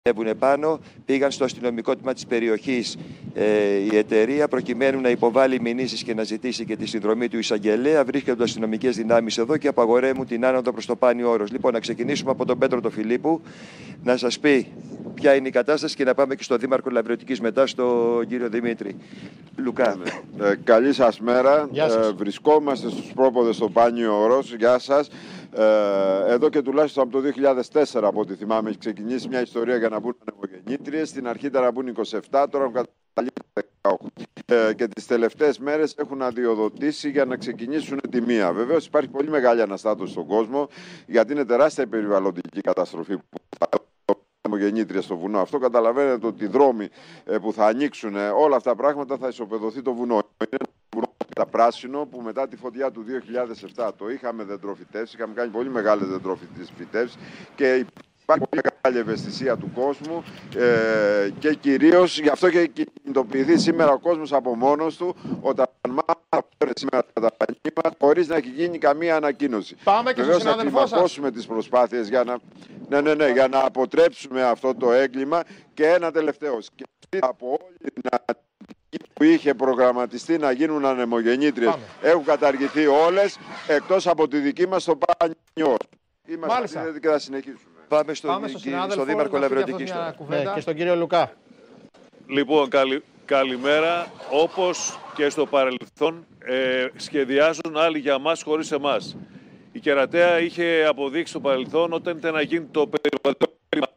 ανέβουν πάνω, πήγαν στο αστυνομικό τμήμα της περιοχής η εταιρεία προκειμένου να υποβάλει μηνύσεις και να ζητήσει και τη συνδρομή του εισαγγελέα. Βρίσκονται αστυνομικές δυνάμεις εδώ και απαγορεύουν την άνοδο προς το Πάνιο Όρος. Λοιπόν, να ξεκινήσουμε από τον Πέτρο τον Φιλίππου, να σας πει ποια είναι η κατάσταση και να πάμε και στον Δήμαρχο Λαμπροτικής μετά, στον κύριο Δημήτρη. Λουκά. Καλή σας μέρα. Βρισκόμαστε στους πρόποδες στο Πάνιο Όρος. Γεια σας. Εδώ και τουλάχιστον από το 2004, από ό,τι θυμάμαι, έχει ξεκινήσει μια ιστορία για να μπουν ανεμογεννήτριες. Στην αρχή ήταν να μπουν 27, τώρα έχουν καταλήξει 18. Και τις τελευταίες μέρες έχουν αδειοδοτήσει για να ξεκινήσουν τη μία. Βεβαίως υπάρχει πολύ μεγάλη αναστάτωση στον κόσμο, γιατί είναι τεράστια η περιβαλλοντική καταστροφή που θα ανεμογεννήτριες στο βουνό. Αυτό καταλαβαίνετε ότι οι δρόμοι που θα ανοίξουν, όλα αυτά τα πράγματα θα ισοπεδωθεί το βουνό. Είναι ένα βουνό πράσινο που μετά τη φωτιά του 2007 το είχαμε δεντροφυτεύσει, είχαμε κάνει πολύ μεγάλες δεντροφυτεύσεις και υπάρχει πολύ μεγάλη ευαισθησία του κόσμου και κυρίως γι' αυτό και κινητοποιηθεί σήμερα ο κόσμος από μόνος του όταν μάθαμε σήμερα τα πανήματα χωρίς να έχει γίνει καμία ανακοίνωση. Πάμε και βεβαίως θα κλιμακώσουμε τις προσπάθειες για να αποτρέψουμε αυτό το έγκλημα. Και ένα τελευταίο, από όλη την που είχε προγραμματιστεί να γίνουν ανεμογεννήτριες έχουν καταργηθεί όλες εκτός από τη δική μας στο Πάνιο. Είμαστε και θα συνεχίσουμε. Πάμε στον Δήμαρχο Λαμπροτικής και στον κύριο Λουκά. Λοιπόν, καλημέρα. Όπως και στο παρελθόν σχεδιάζουν άλλοι για μας χωρίς εμάς. Η Κερατέα είχε αποδείξει στο παρελθόν όταν ήταν να γίνει το περιβαλλοντικό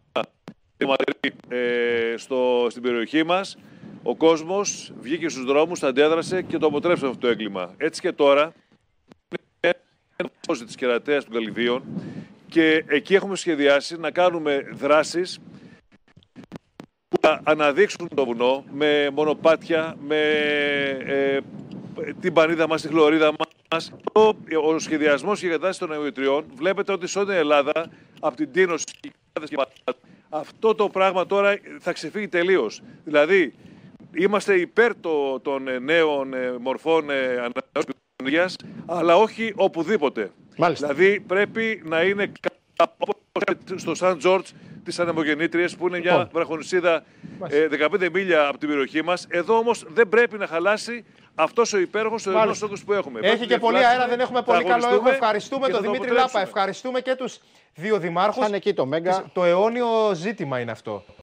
στην περιοχή μας. Ο κόσμος βγήκε στους δρόμους, αντέδρασε και το αποτρέψαμε αυτό το έγκλημα. Έτσι και τώρα, είναι ένα της Κερατέας των Καλυδίων και εκεί έχουμε σχεδιάσει να κάνουμε δράσεις που θα αναδείξουν το βουνό με μονοπάτια, με την πανίδα μας, τη χλωρίδα μας. Ο σχεδιασμός και η κατάσταση των ανεμογεννητριών βλέπετε ότι σε όλη την Ελλάδα, από την τίνωση αυτό το πράγμα τώρα θα ξεφύγει τελείως. Δηλαδή, είμαστε υπέρ των νέων μορφών ανανεώσιμης, αλλά όχι οπουδήποτε. Μάλιστα. Δηλαδή πρέπει να είναι στο Σαν Τζόρτζ της ανεμογεννήτριας που είναι μια βραχονισίδα 15 μίλια από την περιοχή μας. Εδώ όμως δεν πρέπει να χαλάσει αυτός ο υπέροχος ορεινός όγκος που έχουμε. Έχει και πολύ αέρα, δεν έχουμε πολύ καλό έργο. Ευχαριστούμε τον Δημήτρη Λάπα, ευχαριστούμε και τους δύο δημάρχους. Το αιώνιο ζήτημα είναι αυτό.